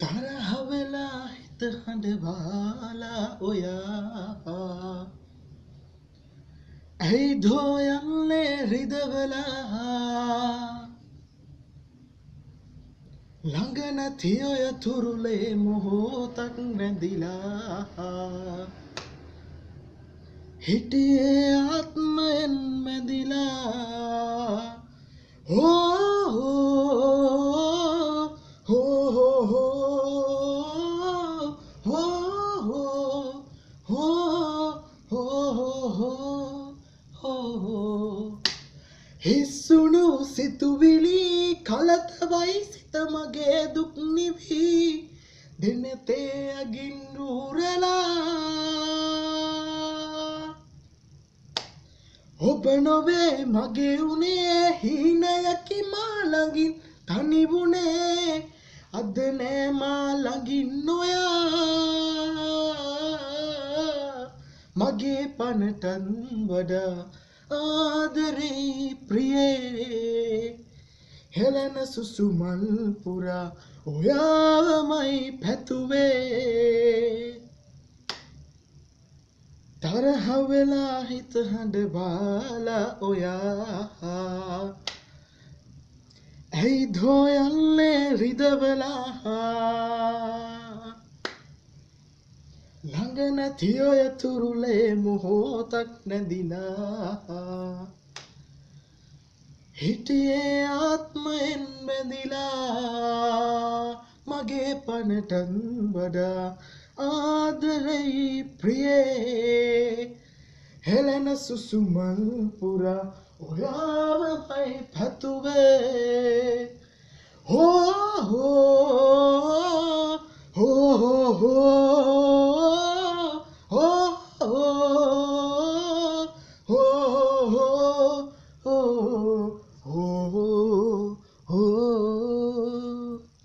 තරහ වෙලා හිත හඬවාලා ඔයා ඇයි දෝ යන්නේ රිදවලා ළඟ නැති ඔය තුරුලේ මොහොතක් නැදිලා හිටියේ ආත්මයෙන් මැදිලා හිස්සුණු සිතුවිලි කලතවයි සිත මගේ දුක් නිවි දෙනතේ අගින් රූරලා ඔබ නොවේ මගේ උනේ හීනයකි මා ළඟින් තනිවුනේ අද නෑ මා ළඟින් නොයා මගේ පනටන් වඩා ආදරේ ප්‍රියේ හෙළන සුසුමල් පුරා ඔයාවමයි පැතුවේ තරහ වෙලා හිත හඬවාලා ඔයා ඇයි දෝ යන්නේ රිදවලා ළඟ නැති ඔය තුරුලේ මොහොතක් නැදිලා හිටියේ ආත්මයෙන් බැඳිලා මගේ පනටන් වඩා ආදරයි ප්‍රියේ හෙළන සුසුමල් පුරා ඔයාවමයි පැතුවේ හෝ හෝ හෝ හෝ